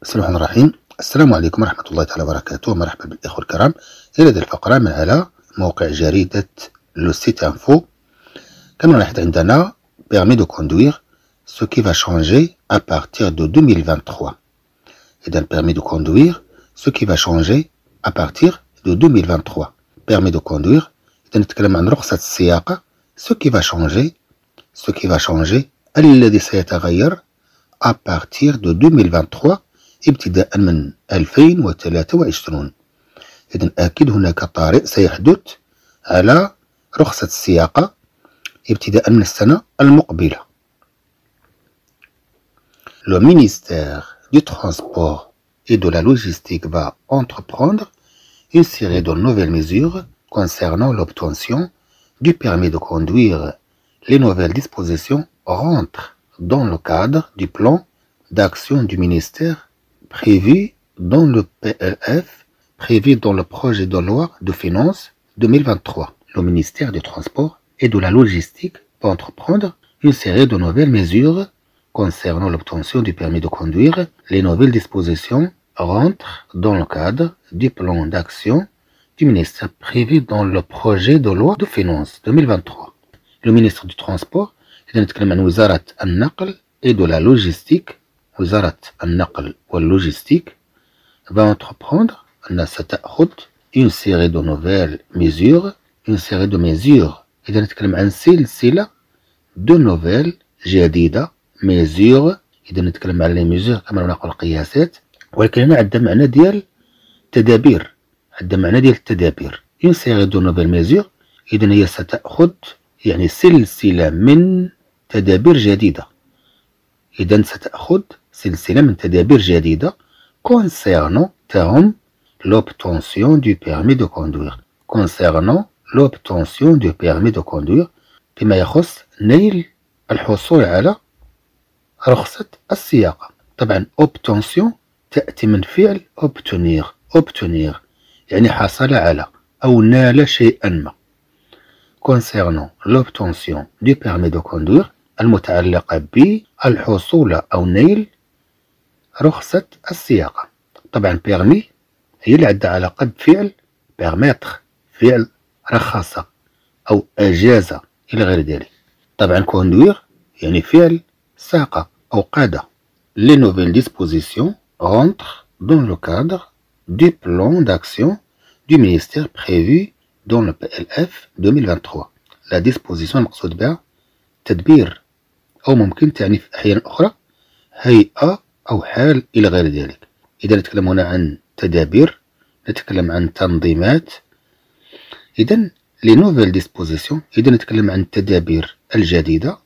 بسم الله الرحمن الرحيم. السلام عليكم ورحمة الله تعالى وبركاته. مرحبا بالإخوة الكرام إلى هذه الفقرة من على موقع جريدة لو سيت انفو. كما نلاحظ عندنا permis de conduire ce qui va changer à partir de 2023. إذا permis de conduire ce qui va changer à partir de 2023. permis de conduire إذا نتكلم عن رخصة السياقة ce qui va changer الذي سيتغير à partir de 2023 ابتداء من 2023. إذن أكيد هناك طارئ سيحدث على رخصة السياقة ابتداء من السنة المقبلة. Le ministère du Transport et de la Logistique va entreprendre une série de nouvelles mesures concernant l'obtention du permis de conduire. Les nouvelles dispositions rentrent dans le cadre du plan d'action du ministère prévu dans le PLF, prévu dans le projet de loi de finances 2023. Le ministère du Transport et de la Logistique va entreprendre une série de nouvelles mesures concernant l'obtention du permis de conduire. Les nouvelles dispositions rentrent dans le cadre du plan d'action du ministère prévu dans le projet de loi de finances 2023. Le ministre du Transport إذا نتكلم عن وزارة النقل et de la logistique. وزارة النقل واللوجستيك va entreprendre أنها ستأخذ une série de nouvelles mesures. إذا نتكلم عن سلسلة de nouvelles جديدة mesures. إذا نتكلم عن les mesures كما نقول قياسات، ولكن هنا عندها معنى ديال تدابير، une série de nouvelles mesures. إذا هي ستأخذ يعني سلسلة من تدابير جديدة. إذا ستأخذ سلسلة من تدابير جديدة concernant l'obtention du permis de conduire. بما يخص نيل الحصول على رخصة السياقة. طبعا obtention تأتي من فعل obtenir يعني حصل على أو نال شيئا ما. concernant l'obtention du permis de conduire المتعلقة بالحصول أو نيل رخصة السياقة. طبعا permis هي اللي عندها علاقة بفعل permettre، فعل رخص أو أجاز إلى غير ذلك. طبعا conduire يعني فعل ساق أو قاد. Les nouvelles dispositions rentrent dans le cadre du plan d'action du ministère prévu dans le PLF 2023. la disposition المقصود بها تدبير أو ممكن تعني في أحيان أخرى هيئة أو حال إلى غير ذلك. إذا نتكلم هنا عن تدابير، نتكلم عن تنظيمات. إذا les nouvelles dispositions إذا نتكلم عن التدابير الجديدة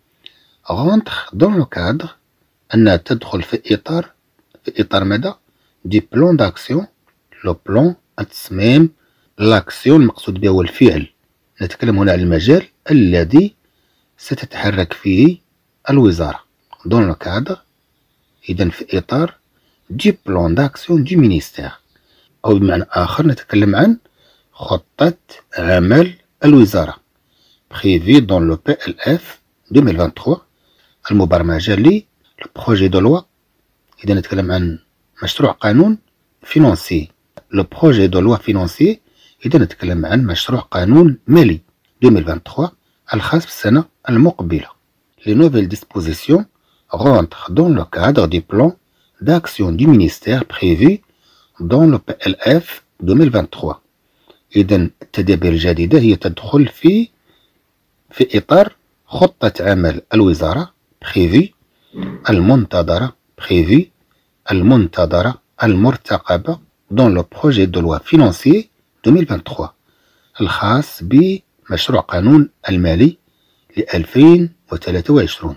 rentre dans le cadre أنها تدخل في إطار ماذا؟ du plan d'action. le plan التصميم، l'action المقصود بها هو الفعل. نتكلم هنا عن المجال الذي ستتحرك فيه الوزارة dans le cadre. إذا في إطار du plan d'action du ministère، أو بمعنى آخر نتكلم عن خطة عمل الوزارة prévu dans le PLF 2023 المبرمجة لي le projet de loi. إذا نتكلم عن مشروع قانون financier. le projet de loi financier إذا نتكلم عن مشروع قانون مالي 2023 الخاص بالسنة المقبلة. les nouvelles dispositions rentrent dans le cadre du plan d'action du ministère prévu dans le PLF 2023. إذا التدابير الجديدة هي تدخل في إطار خطة عمل الوزارة prévu المنتظرة المرتقبة dans le projet de loi financier 2023 الخاص بمشروع قانون المالي ل 2023.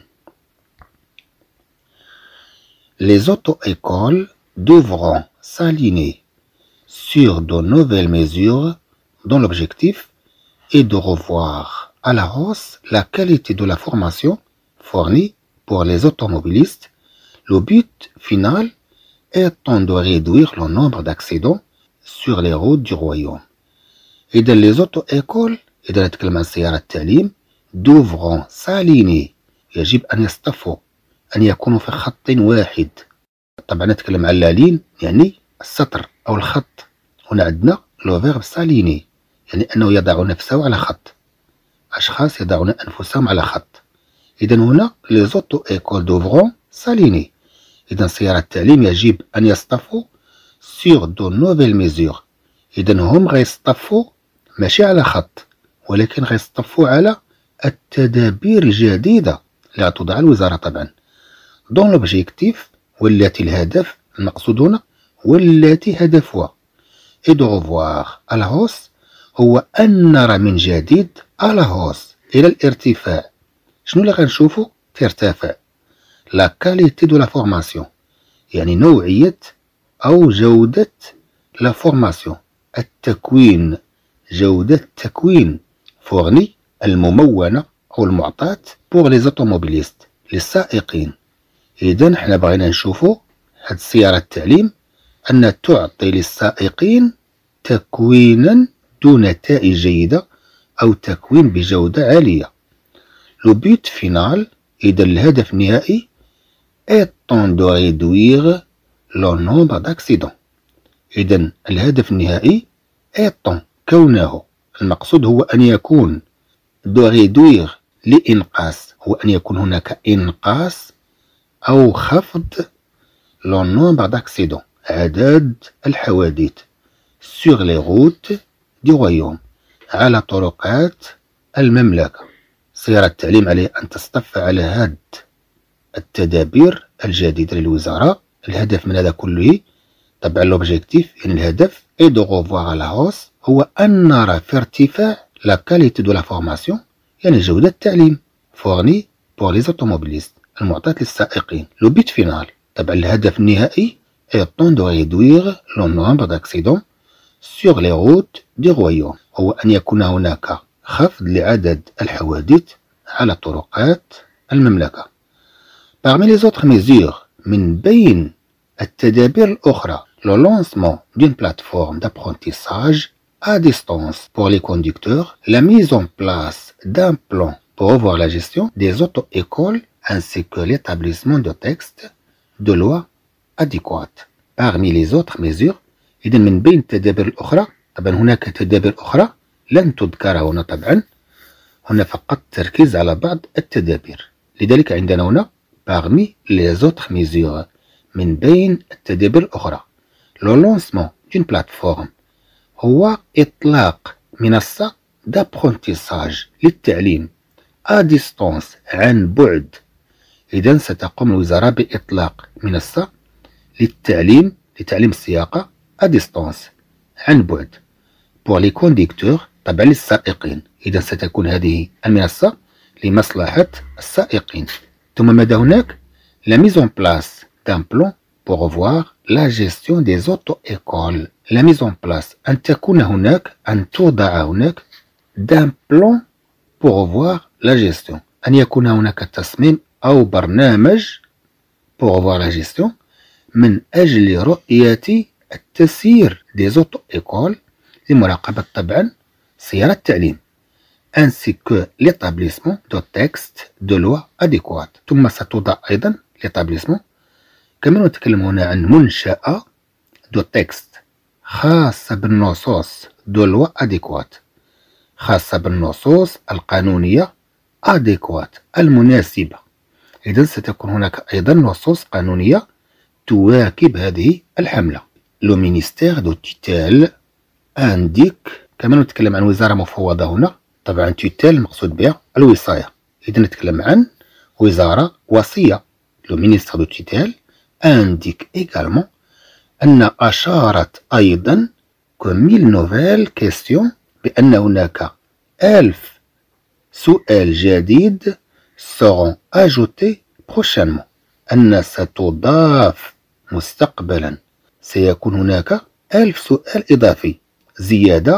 Les auto-écoles devront s'aligner sur de nouvelles mesures dont l'objectif est de revoir à la hausse la qualité de la formation fournie pour les automobilistes. Le but final étant de réduire le nombre d'accidents sur les routes du royaume. إذا les auto-écoles إذا نتكلم عن سيارات التعليم devront s'aligner يجب أن يصطفوا، أن يكونوا في خط واحد طبعا نتكلم عن لا لين يعني السطر أو الخط. هنا عندنا لو فيرب ساليني يعني أنه يضع نفسه على خط، أشخاص يضعون أنفسهم على خط. إذا هنا لي زوتو إيكول دوفغون ساليني، إذا سيارة التعليم يجب أن يصطفوا سيغ دو نوفيل ميزور. إذا هم غيصطفوا ماشي على خط، ولكن غيصطفوا على التدابير الجديدة اللي غتوضع الوزارة طبعا دون لوبجيكتيف، والتي الهدف المقصود هنا والتي هدفها اي دو ريفوار الهوس هو أن نرى من جديد الهوس إلى الارتفاع. شنو اللي غنشوفو ترتفع؟ لا كاليتي دو لا فورماسيون يعني نوعية أو جودة لا فورماسيون، التكوين، جودة التكوين فورني الممونة أو المعطاة بوغ لي زوتوموبيليست للسائقين. إذا حنا بغينا نشوفو هاد السيارة التعليم أن تعطي للسائقين تكوينا ذو نتائج جيدة أو تكوين بجودة عالية. لو بوت فينال إذا الهدف النهائي étant de réduire le nombre d'accidents. إذا الهدف النهائي étant كونه، المقصود هو أن يكون de réduire لإنقاص، هو أن يكون هناك إنقاص أو خفض le nombre d'accidents عدد الحوادث sur les routes du royaume على طرقات المملكة. سيارة التعليم عليه أن تصطف على هاد التدابير الجديدة للوزارة. الهدف من هذا كله طبعا لوبجيكتيف يعني الهدف اي دو غوفوار لا هوس هو أن نرى في ارتفاع لا كاليتي دو لا فورماسيون يعني جودة التعليم فورني بور لي زوتوموبيليست المعطاة للسائقين. لو بيت فينال طبعا الهدف النهائي étant de réduire le nombre d'accidents sur les routes du royaume هو أن يكون هناك خفض لعدد الحوادث على طرقات المملكة. Parmi les autres mesures من بين التدابير الأخرى le lancement d'une plateforme d'apprentissage à distance pour les conducteurs, la mise en place d'un plan pour revoir la gestion des auto-écoles ainsi que l'établissement de textes de loi adéquates. Parmi les autres mesures إذن من بين التدابير الأخرى طبعا هناك تدابير أخرى لن تذكر هنا طبعا، هنا فقط تركيز على بعض التدابير. لذلك عندنا هنا parmi les autres mesures من بين التدابير الأخرى le lancement d'une plateforme هو إطلاق منصة d'apprentissage للتعليم à distance عن بعد. إذن ستقوم الوزارة بإطلاق منصة لتعليم السياقة à distance عن بعد pour les conducteurs طبعا للسائقين. إذا ستكون هذه المنصة لمصلحة السائقين. ثم ماذا هناك la mise en place d'un plan pour revoir la gestion des auto-écoles. la mise en place أن تكون هناك أن توضع هناك d'un plan pour revoir la gestion أن يكون هناك تصميم أو برنامج pour revoir la gestion من أجل رؤية التسيير des auto-écoles لمراقبة طبعا سيارة التعليم ainsi que l'établissement de textes de loi adéquates. ثم ستوضع أيضا l'établissement كما نتكلم هنا عن منشأة دو تكست خاصة بالنصوص دو لوا adéquates خاصة بالنصوص القانونية adéquates المناسبة. إذن ستكون هناك أيضا نصوص قانونية تواكب هذه الحملة. لو مينيستير دو تيتال انديك كما نتكلم عن وزارة مفوضة هنا طبعا تيتال المقصود بها الوصاية. إذا نتكلم عن وزارة وصية لو مينيستير دو تيتال انديك également أن أشارت أيضا كميل نوفيل كيستيون بأن هناك 1000 سؤال جديد seront ajoutés prochainement أن ستضاف مستقبلا سيكون هناك 1000 سؤال إضافي زيادة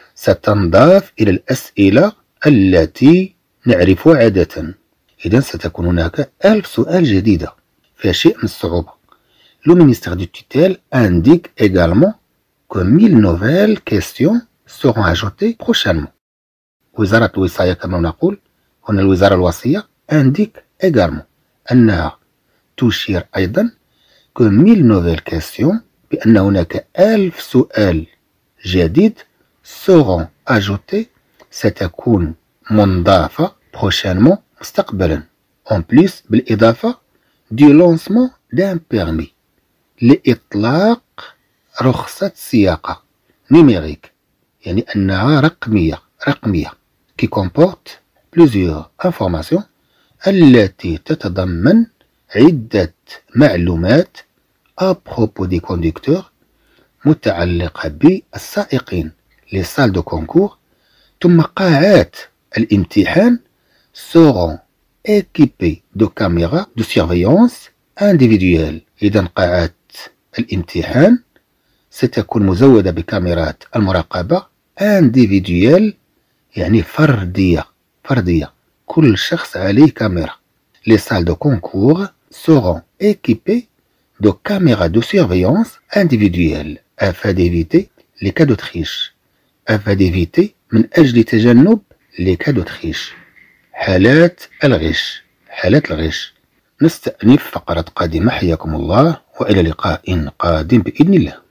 ستنضاف إلى الأسئلة التي نعرفها عادة. إذن ستكون هناك 1000 سؤال جديدة فيها شيء من الصعوبة. Le ministère du tutelle indique également que 1000 nouvelles questions seront ajoutées prochainement. وزارة الوصاية كما نقول هنا الوزارة الوصية indique également أنها تشير أيضا que 1000 nouvelles questions بأن هناك 1000 سؤال جديد seront ajoutés ستكون منضافة prochainement مستقبلا en plus بالإضافة du lancement d'un permis لإطلاق رخصة سياقة numérique يعني أنها رقمية qui comporte plusieurs informations التي تتضمن عدة معلومات à propos des conducteurs متعلقة بالسائقين les salles de concours ثم قاعات الامتحان seront équipées de caméras de surveillance individuelles. إذا قاعات الامتحان ستكون مزودة بكاميرات المراقبة individuelle يعني فردية كل شخص عليه كاميرا. Les salles de concours seront équipées de caméras de surveillance individuelles afin d'éviter les cas de triche. afin d'éviter من أجل تجنب les cas de triche حالات الغش. نستأنف فقرة قادمة. حياكم الله وإلى لقاء قادم بإذن الله.